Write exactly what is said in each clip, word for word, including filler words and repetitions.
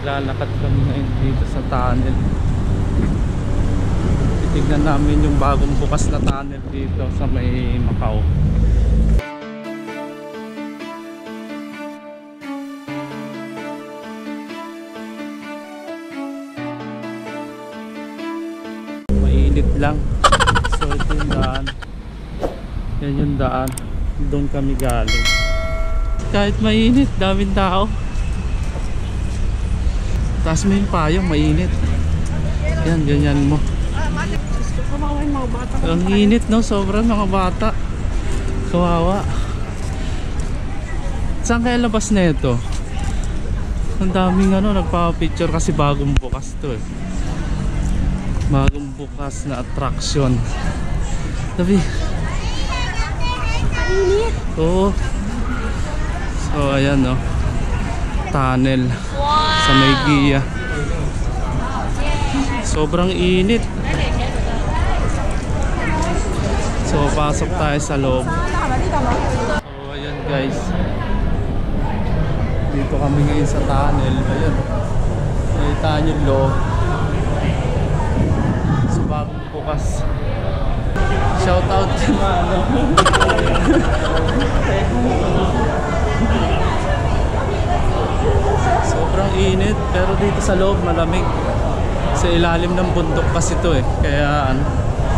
Maglalakad kami ngayon dito sa tunnel. Titignan namin yung bagong bukas na tunnel dito sa may Macau. Mainit lang. So ito yung daan. Yan yung daan. Doon kami galing. Kahit mainit, daming tao. Taas mo yung payong, mainit. Yan, ganyan mo. Ang init, no? Sobrang mga bata. Kawawa. Saan kaya labas na ito? Ang daming ano, nagpapapicture kasi bagong bukas to eh. Bagong bukas na attraction. Sabi. Mainit. Oo. So ayan no. Tunnel. Wow. Sa may Gia. Sobrang init. So pasok tayo sa loob. So ayan guys. Dito kami ngayon sa tunnel. Ayan. Nakita nyo yung loob. So bagong bukas. Shout out sa mga ano. Sobrang init pero dito sa loob malamig. Sa ilalim ng bundok kasi ito eh. Kaya ano.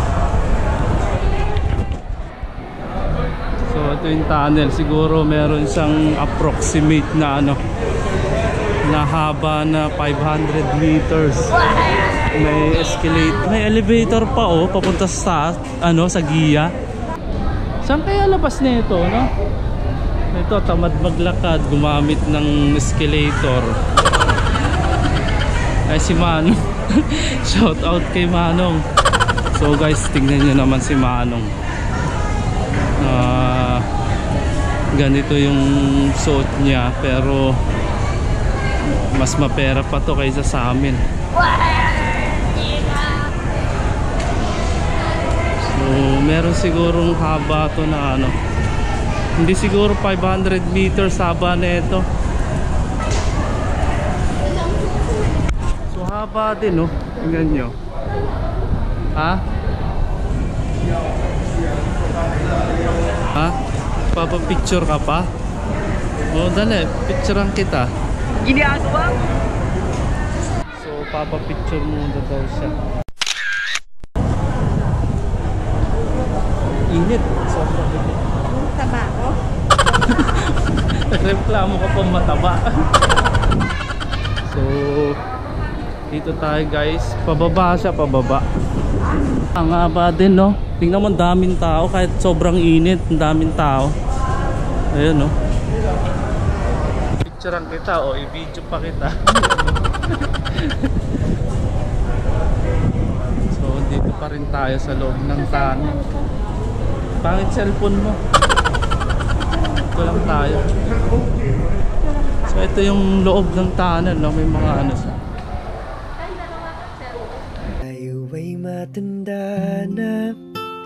So ito yung tunnel. Siguro meron siyang approximate na ano na haba na five hundred meters. May escalator, may elevator pa oh papunta sa ano sa Gia. Saan kaya labas nito, no? Ito tamad maglakad, gumamit ng escalator. Ay si Manong. Shout out kay Manong. So guys, tingnan niyo naman si Manong. Uh, ganito yung suot niya pero mas mapera pa to kaysa sa amin. So meron sigurong haba to na ano. Hindi siguro five hundred meters haba na ito. So haba din oh. Tingnan nyo. Ha? Ha? Papapicture ka pa? O dali, picturean kita. Ginagawa? So papapicture muna daw siya. Init. Sobrang init. Taba ako? Reklamo ka pa mataba. So dito tayo guys. Pababa siya, pababa. Ang haba din no. Tingnan mo, daming tao. Kahit sobrang init, daming tao. Ayun no. Picturean kita o i-video pa kita. So dito pa rin tayo sa loob ng tunnel. Pangit cellphone mo. Ito lang tayo. So ito yung loob ng tunnel no? May mga ano sa tayo ay matanda na,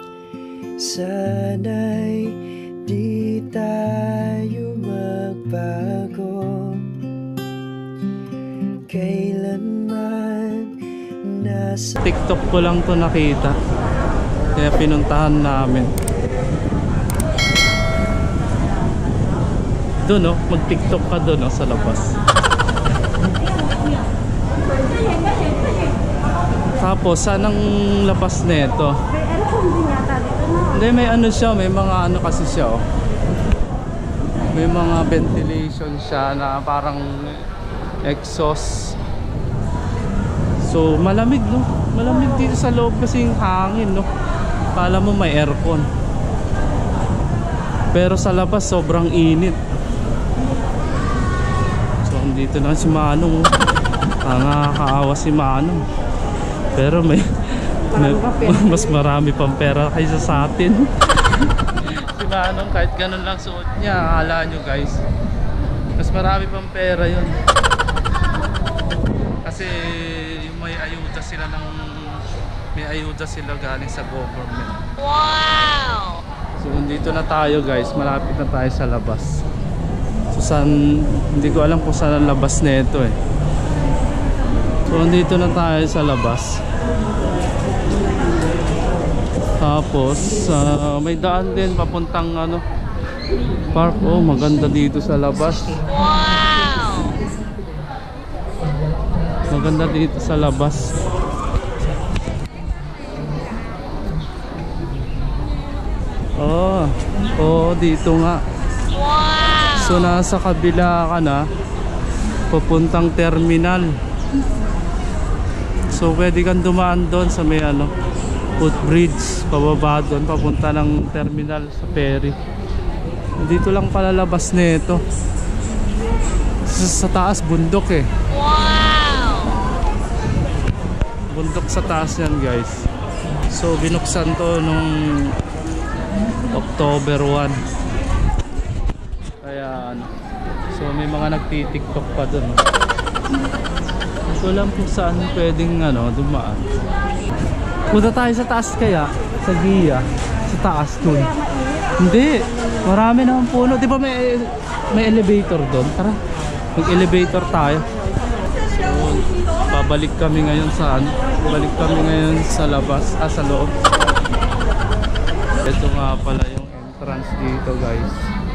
sana'y di tayo magbago. Kailanman nasa TikTok ko lang to nakita. Kaya pinuntahan namin. Doon no, mag-TikTok ka doon no, sa labas. Tapos sanang labas nito. May aircon din yata dito no? Hindi, may ano siya, may mga ano kasi siya oh. May mga ventilation siya na parang exhaust. So malamig no. Malamig dito sa loob kasi yung hangin no. Kala mo may aircon. Pero sa labas sobrang init. So dito na si Manong. Ah, nakakaawa si Manong. Pero may, may mas marami pang pera kaysa sa atin. Si Manong kahit ganun lang suot niya, akala nyo guys, mas marami pang pera yun. Kasi yung may ayuda sila ng may ayuda sila galing sa government. Wow! So dito na tayo guys, malapit na tayo sa labas. So saan, hindi ko alam kung saan ang labas na ito eh. So andito na tayo sa labas. Tapos uh, may daan din papuntang ano, park. Oh, maganda dito sa labas. Wow! Maganda dito sa labas. Oh, oh dito nga. Wow! So nasa kabila ka na, papuntang terminal. So pwede kang dumaan doon sa may ano, footbridge, pababa doon papunta ng terminal sa ferry. Dito lang palalabas nito. Sa, sa taas bundok eh. Wow! Bundok sa taas yan, guys. So binuksan to nung October first. Kaya ano, so may mga nagti-TikTok pa doon. So lang kung saan pwedeng ano, dumaan. Punta tayo sa taas kaya, sa Gia, sa taas doon. Hindi, marami naman puno. Di ba may, may elevator doon? Tara, mag-elevator tayo. So, babalik kami ngayon saan? Balik kami ngayon sa labas, ah sa loob. Ito nga pala yung entrance dito, guys.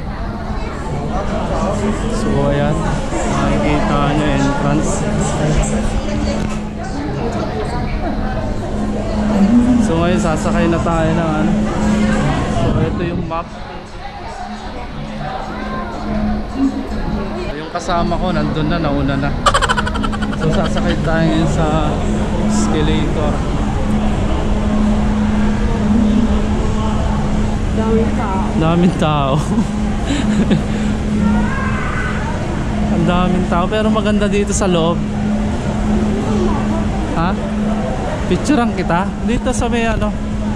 So ayan, makikita nyo entrance. So ngayon sasakay na tayo ng ano. So ito yung map. Yung kasama ko nandun na, nauna na. So sasakay tayo ngayon sa escalator. Daming tao. Daming tao. Ang daming tao pero maganda dito sa loob. Ha? Picturean kita dito sa may ano.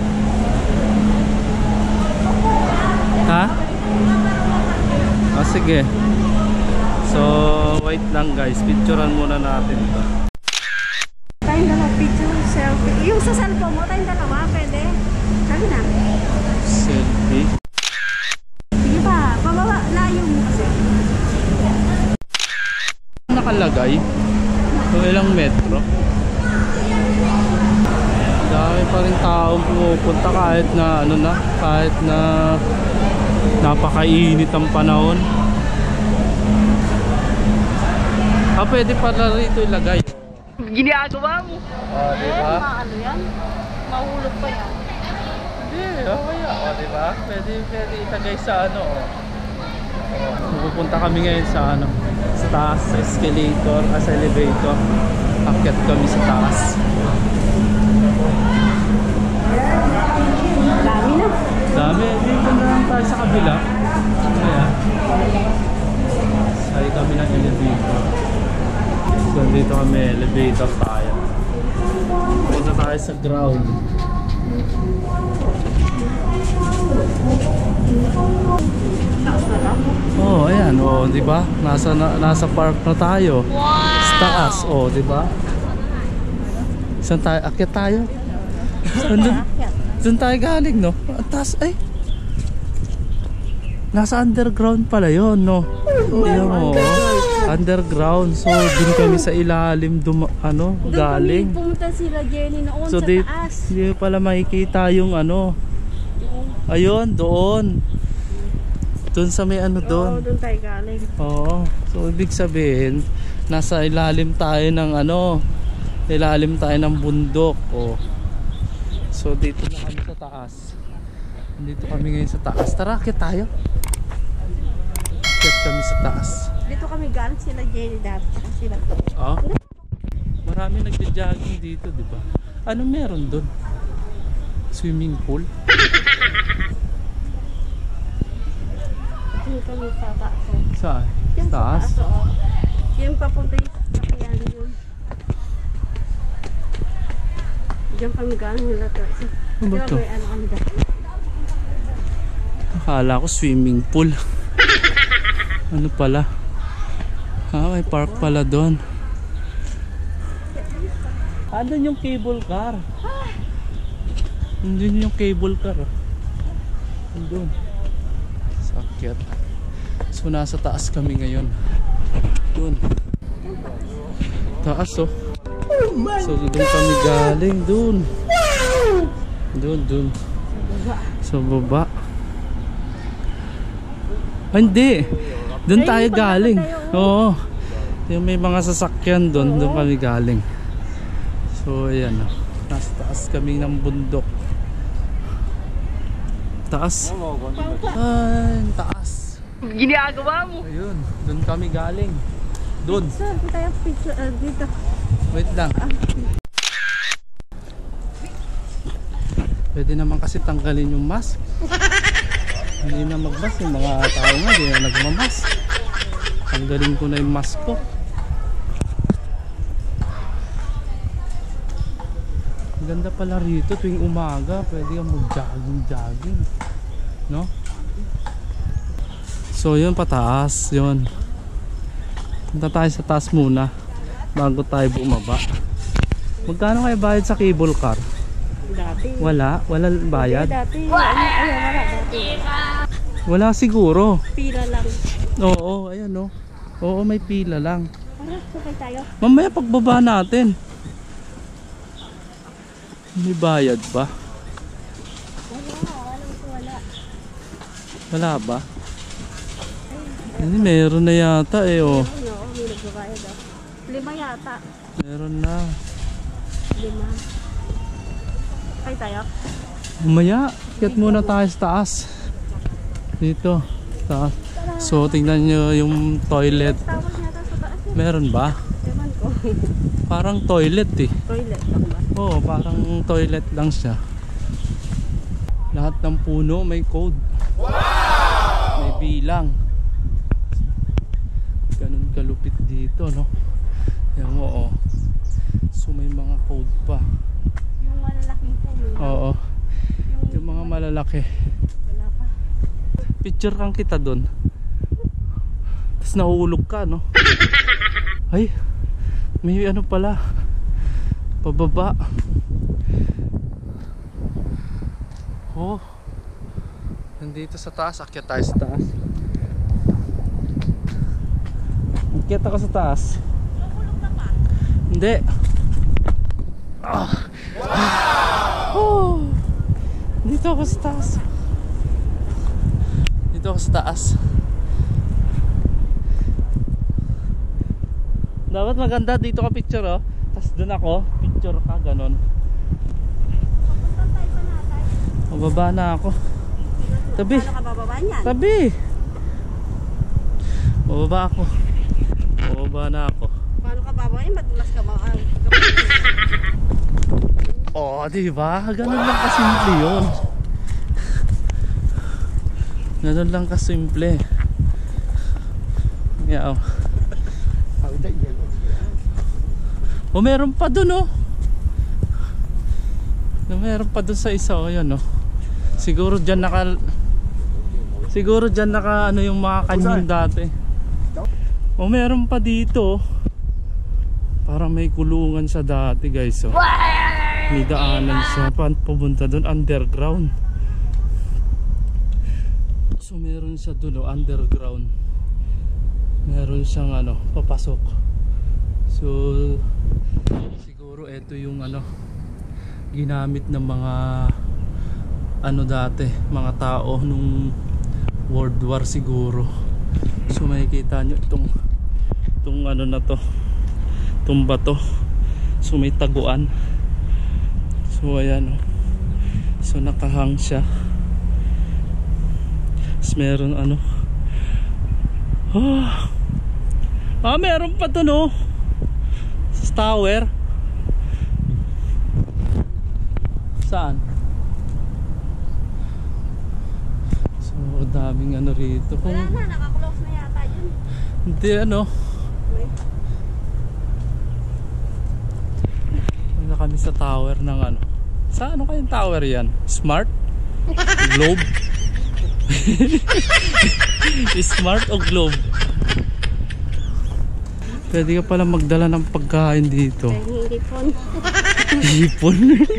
Ha? Oh, sige. So wait lang, guys, picturean muna natin ito. Tayong dalawa, picture, selfie. Yung sa cellphone mo, tayong dalawa, pwede? Sabi na. Selfie. Sige pa, bababa, layo mo kasi. Nakalagay kung ilang metro. Dami pa rin taong pumupunta kahit na ano na, kahit na napakainit ang panahon. Ah, pwede pala rito ilagay. Ginagawa mo. Oh, diba? Eh, ano yan? Mahulog pa yan. Hindi, okay yan. Oh, diba? Pwede, pwede itagay sa ano. Oh. Pupunta kami ngayon sa ano, sa taas, sa escalator, ah, sa elevator. Akyat kami sa taas. Dami na. Dami, dito na lang tayo sa kabila. Kaya, sakay kami ng elevator. So, dito kami, elevator tayo. Punta tayo sa ground. Oh, ayan, oh, di ba? Nasa na, nasa park na tayo. Wow! Sa taas, oh, di ba? Saan tayo? Akyat tayo. Saan dun? Saan tayo galing, no? Ang taas, ay. Nasa underground pala yon, no? Ayan, oh. Underground. So, din kami sa ilalim dum ano, galing. Doon kami pumunta sila Jenny noon so, sa di, taas. Hindi pala makikita yung ano. Ayun, doon. Doon sa may ano doon. Oo, doon tayo galing. Oo. So, ibig sabihin, nasa ilalim tayo ng ano, ilalim tayo ng bundok. Oh. So, dito na kami sa taas. Dito kami ngayon sa taas. Tara, akit tayo. Akit kami sa taas. Dito kami galing sila Jenny dati. Sila. Oh. Marami nagja-jogging dito, di ba? Ano meron doon? Swimming pool? Dito kami sa taas. Saan? Yan sa Taas? taas, oo. Yan papunta yung sasakyan yun. Diyan kami galing nila to. Ano ba to? Ano kami dati? Akala ko swimming pool. Ano pala? Ah, may park pala doon. Andun yung cable car. Andun yung cable car. Andun. Sakit. So nasa taas kami ngayon. Doon. Taas, oh. So doon kami galing, doon. Doon, doon. Sa baba. Ah, hindi. Doon tayo galing. Oo. Yung may mga sasakyan doon, doon kami galing. So ayan, nasa taas kami ng bundok. Taas. Ay, taas. Ginagawa mo. Ayun, doon kami galing. Doon. Sir, tayo picture uh, dito. Wait lang. Pwede naman kasi tanggalin yung mask. Hindi na mag-mask yung mga tao nga, hindi na nagmamask. Tanggalin ko na yung mask ko. Ang ganda pala rito tuwing umaga, pwede kang mag-jogging-jogging, no? So yun, pataas yun. Punta tayo sa taas muna bago tayo bumaba. Magkano kayo bayad sa cable car? Dati. Wala? Wala bayad? Dati. Ay, wala dati. Wala siguro. Pila lang. Oo, ayan o. Oo, may pila lang. Tara, sakay tayo. Mamaya pagbaba natin. May bayad ba? Wala, walang wala. Wala ba? Hindi, meron na yata eh oh. Ano, may nagbabayad ah. Lima yata. Meron na. Lima. Sakay tayo. Mamaya, kiat muna tayo sa taas. Dito, taas. So, tingnan nyo yung toilet. Tawag niya sa taas eh. Meron ba? Ewan ko. Parang toilet eh. Toilet lang ba? Oo, parang toilet lang siya. Lahat ng puno may code. May bilang. Ganun kalupit dito, no? Yan mo, oh. So may mga code pa. Yung malalaking puno. Oo. Yung mga malalaki. Wala pa. Picture kang kita dun. Tapos nahulog ka, no? Ay, may ano pala. Pababa. Oh. Nandito sa taas. Akyat tayo sa taas. Akyat ako sa taas. Nahulog na pa? Hindi. Ah. Oh. Dito ako sa taas. Dito ako sa taas. Dapat maganda dito ka picture oh. Tapos doon ako, picture ka ganon. Papunta tayo pa natin. Mababa na ako. Tabi. Paano ka bababa niyan? Tabi. Mababa ako. Mababa na ako. Paano ka bababa niyan? Madulas ka mga Oh, di ba? Ganun lang kasimple 'yon. Ganun lang kasimple. Yeah. Oh, meron pa dun oh. Meron pa dun sa isa oh, yan oh. Siguro diyan naka Siguro diyan naka ano yung mga kanyon dati. Oh, meron pa dito. Parang may kulungan sa dati, guys oh. May daanan siya papunta dun, underground. So meron siya dun oh, underground. Meron siyang ano, papasok. So siguro ito yung ano ginamit ng mga ano dati, mga tao nung World War siguro. So makikita nyo itong itong ano na to, itong bato. So may taguan. So ayan oh. So nakahang siya. Tapos meron ano oh. Ah, meron pa to no sa tower. Saan? So daming ano rito. Wala na, nakaklose na yata yun. Hindi ano. Wala kami sa tower ng ano. Sa ano kayong tower yan? Smart? Globe? Smart o Globe? Pwede ka pala magdala ng pagkain dito. Dahil hipon. Hipon?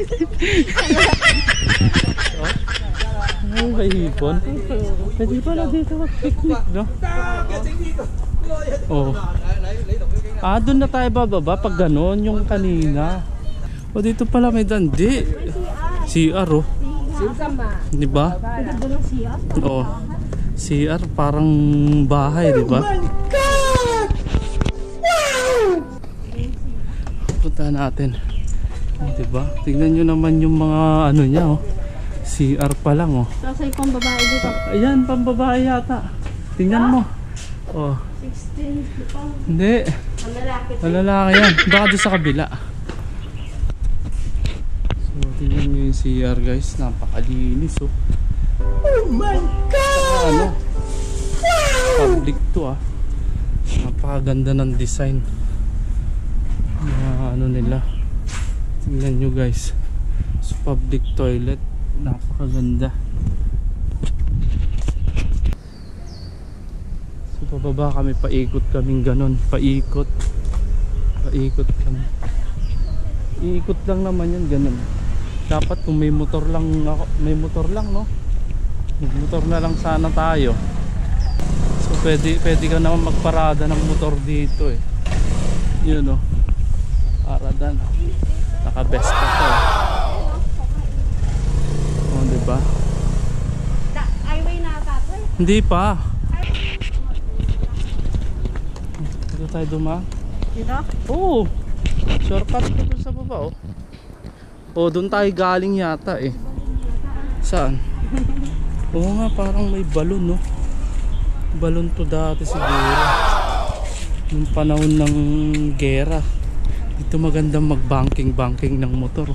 Ano ba hipon? Pwede pala dito mag-picnic, no? Oh. Ah, doon na tayo bababa pag gano'n yung kanina. O dito pala may dandi. C R oh. Di ba? Oo. C R parang bahay, di ba? Punta natin. Di ba? Tingnan nyo naman yung mga ano niya oh. C R pa lang oh. Sasay pang babae dito. Ayan, pambabae yata. Tingnan mo. Oh. sixteen. Hindi. Ang lalaki. Malalaki yan. Baka doon sa kabila. So, tingnan nyo yung C R guys. Napakalinis oh. Oh my God! Ano? Public to ah. Napakaganda ng design. Mga ano nila. Tingnan nyo guys. So, public toilet. Napakaganda. So, pababa kami. Paikot kaming ganon. Paikot. Paikot kami. Iikot lang naman yan ganon. Dapat kung may motor lang ako, may motor lang no. May motor na lang sana tayo. So pwede, pwede ka naman magparada ng motor dito eh. Yun no. Parada no. Naka-best pa to eh. Oh, diba? Highway na ata to eh. Hindi pa. Dito tayo duma. Dito? Oo. Shortcut ko dun sa baba oh. Oh, doon tayo galing yata eh. Saan? Oo nga, parang may balon no. Balon to dati siguro. Nung panahon ng gera. Dito magandang mag-banking-banking ng motor.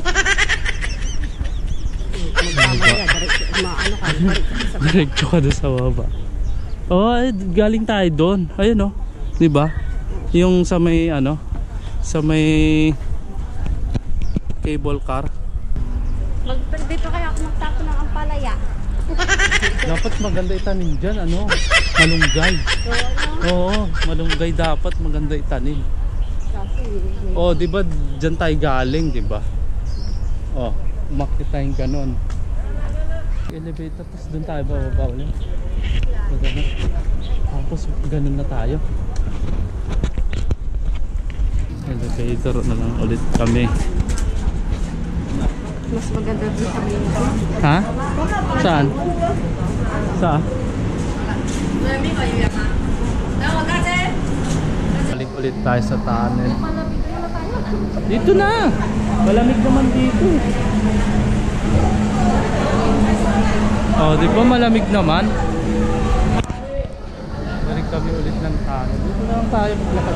Diretso ka doon sa baba. Oh, eh, galing tayo doon. Ayun oh. 'Di ba? Yung sa may ano, sa may cable car. Mag dito kaya ako magtapo ng ampalaya. Dapat maganda itanim dyan, ano? Malunggay. Oo, malunggay dapat maganda itanim. Oh, 'di ba diyan tayo galing, 'di ba? Oh, umakyat tayong ganon. Elevator, tapos doon tayo bababa ulit. Tapos ganun na tayo. Elevator na lang ulit kami. Mas maganda dito kami. Ha? Saan? Saan? Balik ulit tayo sa tunnel. Dito na! Malamig naman dito. Oh, di ba malamig naman? Balik kami ulit ng tunnel. Dito na lang tayo maglakad.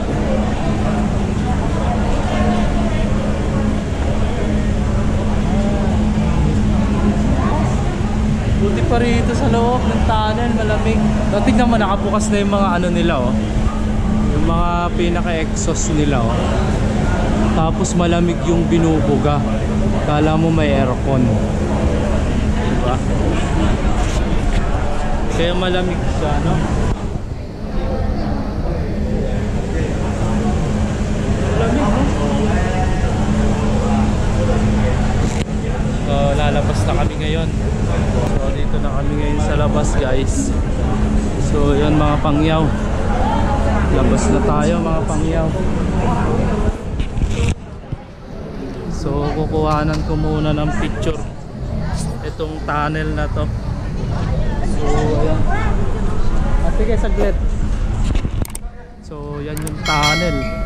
Buti pa rito sa loob ng tunnel, malamig. So, tignan mo, nakabukas na yung mga ano nila oh. Yung mga pinaka-exhaust nila oh. Tapos malamig yung binubuga. Kala mo may aircon. Diba? Kaya malamig siya, no? Malamig, no? So, lalabas na kami ngayon. So, dito na kami ngayon sa labas, guys. So, yun mga pangyaw. Labas na tayo, mga pangyaw. So, kukuhanan ko muna ng picture itong tunnel na to. So, ayan. Ah, sige, saglit. So, yan yung tunnel.